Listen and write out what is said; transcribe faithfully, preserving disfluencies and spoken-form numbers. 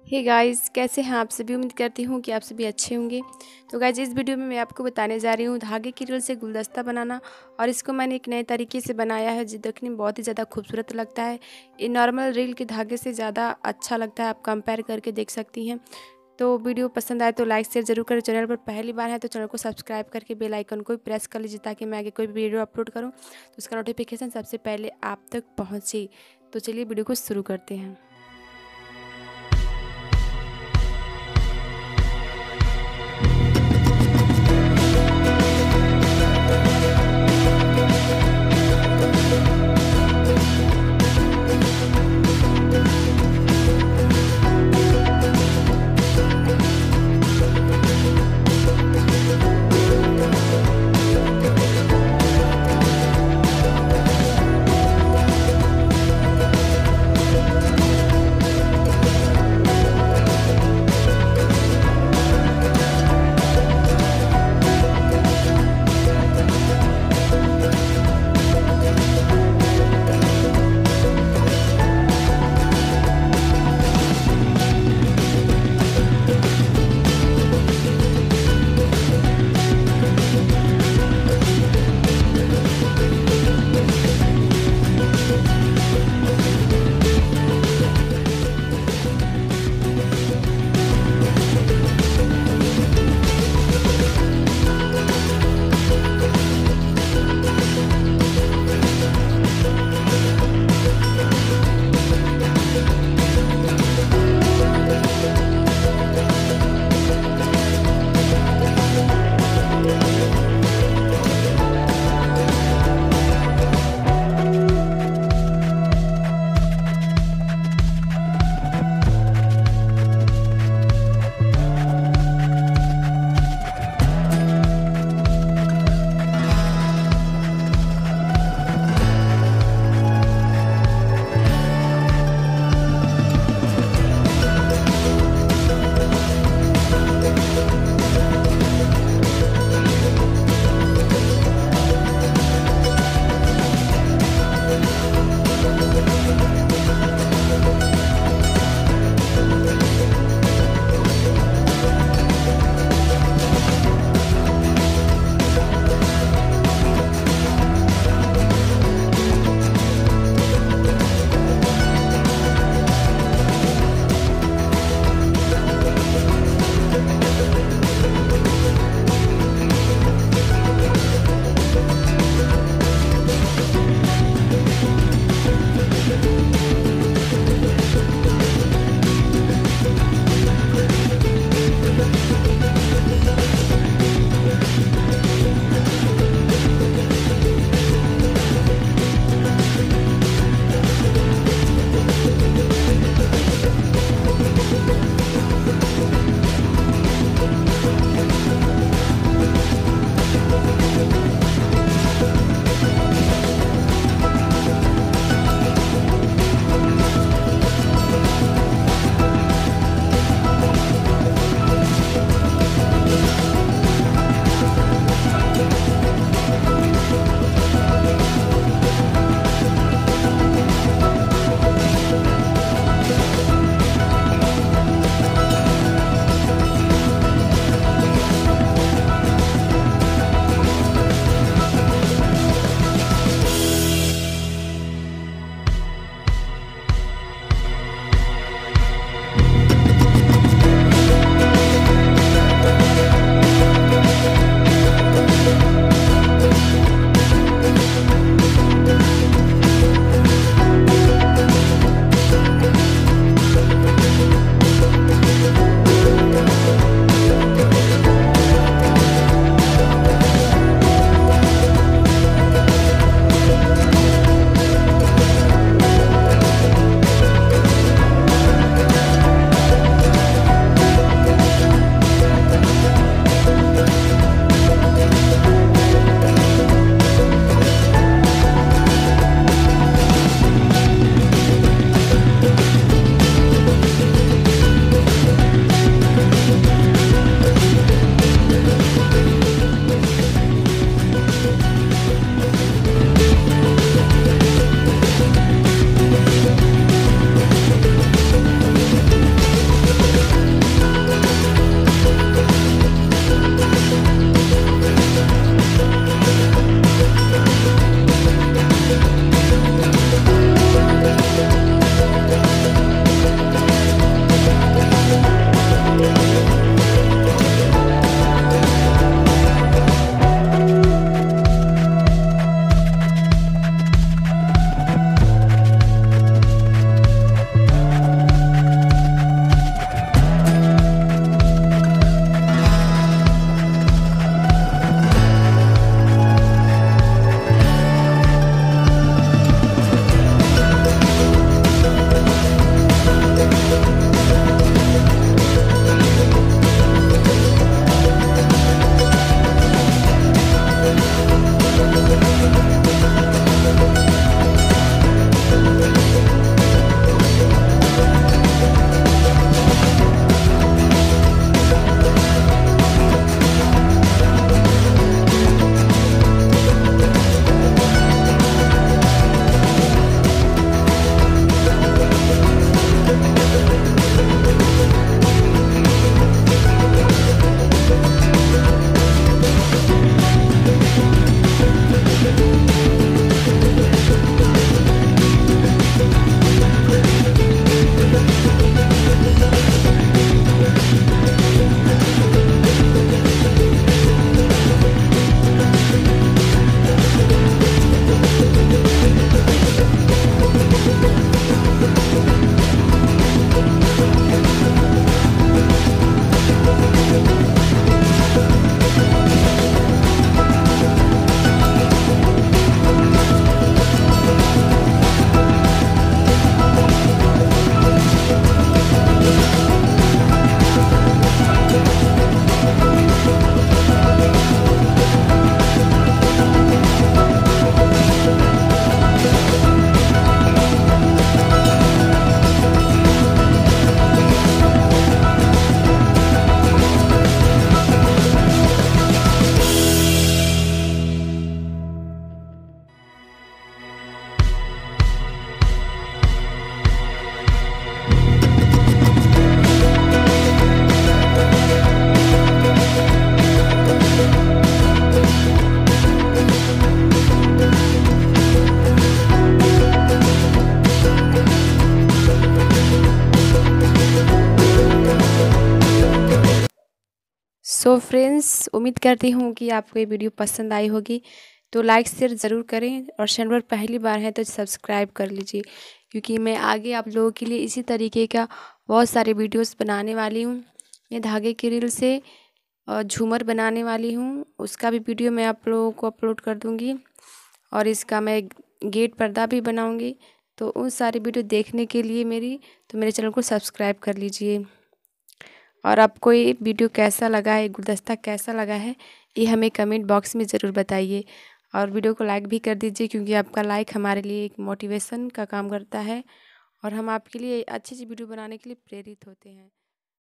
Hey guys, कैसे हैं आप सभी। उम्मीद करती हूँ कि आप सभी अच्छे होंगे। तो गाइस, इस वीडियो में मैं आपको बताने जा रही हूँ धागे की रील से गुलदस्ता बनाना। और इसको मैंने एक नए तरीके से बनाया है जो देखने में बहुत ही ज़्यादा खूबसूरत लगता है। ये नॉर्मल रील के धागे से ज़्यादा अच्छा लगता है, आप कंपेयर करके देख सकती हैं। तो वीडियो पसंद आए तो लाइक शेयर जरूर करें। चैनल पर पहली बार है तो चैनल को सब्सक्राइब करके बेल आइकन को प्रेस कर लीजिए ताकि मैं आगे कोई वीडियो अपलोड करूँ तो उसका नोटिफिकेशन सबसे पहले आप तक पहुँचे। तो चलिए वीडियो को शुरू करते हैं। सो फ्रेंड्स, उम्मीद करती हूँ कि आपको ये वीडियो पसंद आई होगी। तो लाइक शेयर ज़रूर करें और चैनल पर पहली बार है तो सब्सक्राइब कर लीजिए, क्योंकि मैं आगे आप लोगों के लिए इसी तरीके का बहुत सारे वीडियोस बनाने वाली हूँ। मैं धागे की रील से झूमर बनाने वाली हूँ, उसका भी वीडियो मैं आप लोगों को अपलोड कर दूँगी और इसका मैं गेट पर्दा भी बनाऊँगी। तो उन सारी वीडियो देखने के लिए मेरी तो मेरे चैनल को सब्सक्राइब कर लीजिए। और आपको ये वीडियो कैसा लगा है, गुलदस्ता कैसा लगा है, ये हमें कमेंट बॉक्स में ज़रूर बताइए। और वीडियो को लाइक भी कर दीजिए, क्योंकि आपका लाइक हमारे लिए एक मोटिवेशन का काम करता है और हम आपके लिए अच्छी अच्छी वीडियो बनाने के लिए प्रेरित होते हैं।